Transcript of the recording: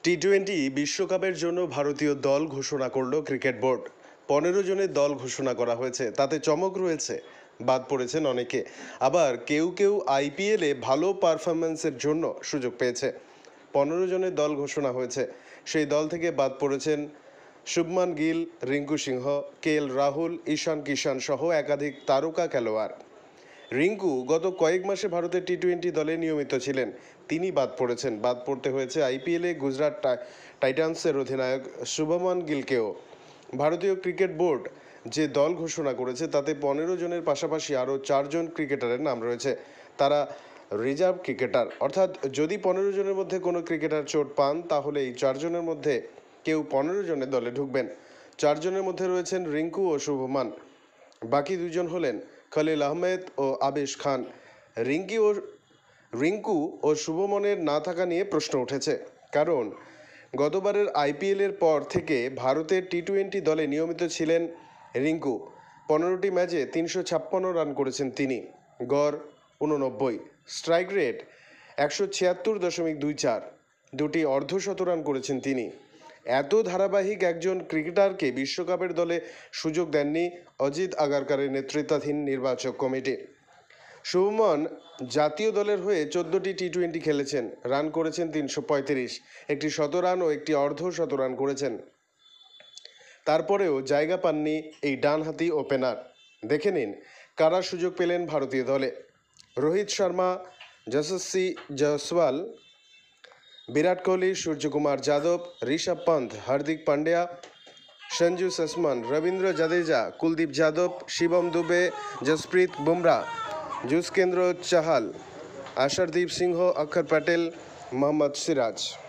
টি-20 বিশ্বকাপের জন্য ভারতীয় দল ঘোষণা করল ক্রিকেট বোর্ড। 15 জনের দল ঘোষণা করা হয়েছে, তাতে চমক রয়েছে। বাদ পড়েছেন অনেকে, আবার কেউ কেউ আইপিএলে ভালো পারফরম্যান্সের জন্য সুযোগ পেয়েছে। 15 জনের দল ঘোষণা হয়েছে, সেই দল থেকে বাদ পড়েছেন শুভমান গিল, রিঙ্কু সিংহ, কেএল রাহুল, ঈশান কিষান সহ একাধিক তারকা খেলোয়াড়। রিঙ্কু গত কয়েক মাসে ভারতের টি-20 দলে নিয়মিত ছিলেন, তিনি বাদ পড়েছেন। বাদ পড়তে হয়েছে আইপিএলে গুজরাট টাইটান্সের অধিনায়ক শুভমান গিলকেও। ভারতীয় ক্রিকেট বোর্ড যে দল ঘোষণা করেছে তাতে 15 জনের পাশাপাশি আরও 4 জন ক্রিকেটারের নাম রয়েছে। তারা রিজার্ভ ক্রিকেটার, অর্থাৎ যদি 15 জনের মধ্যে কোনো ক্রিকেটার চোট পান তাহলে এই 4 জনের মধ্যে কেউ 15 জনের দলে ঢুকবেন। 4 জনের মধ্যে রয়েছেন রিঙ্কু ও শুভমান, বাকি 2 জন হলেন খলিল আহমেদ ও আবেশ খান। রিঙ্কু ও শুভমনের না থাকা নিয়ে প্রশ্ন উঠেছে, কারণ গতবারের আইপিএলের পর থেকে ভারতের টি-20 দলে নিয়মিত ছিলেন রিঙ্কু। 15টি ম্যাচে 356 রান করেছেন তিনি, গড় 89, স্ট্রাইক রেট 176.24, দুটি অর্ধশতরান করেছেন তিনি। এত ধারাবাহিক একজন ক্রিকেটারকে বিশ্বকাপের দলে সুযোগ দেননি অজিত আগারকারের নেতৃত্বাধীন নির্বাচক কমিটি। শুভমন জাতীয় দলের হয়ে 14টি টি-20 খেলেছেন, রান করেছেন 335, একটি শতরান ও একটি অর্ধশতরান করেছেন। তারপরেও জায়গা পাননি এই ডানহাতি ওপেনার। দেখে নিন কারা সুযোগ পেলেন ভারতীয় দলে। রোহিত শর্মা, যশস্বী জয়সওয়াল, বিরাট কোহলি, সূর্যকুমার যাদব, ঋষভ পন্থ, হার্দিক পান্ডিয়া, সঞ্জু সসমন, রবীন্দ্র জাদেজা, কুলদীপ যাদব, শিবম দুবে, জসপ্রীত বুমরা, যুজবেন্দ্র চাহাল, আশারদীপ সিংহ, অক্ষর প্যাটেল, মোহাম্মদ সিরাজ।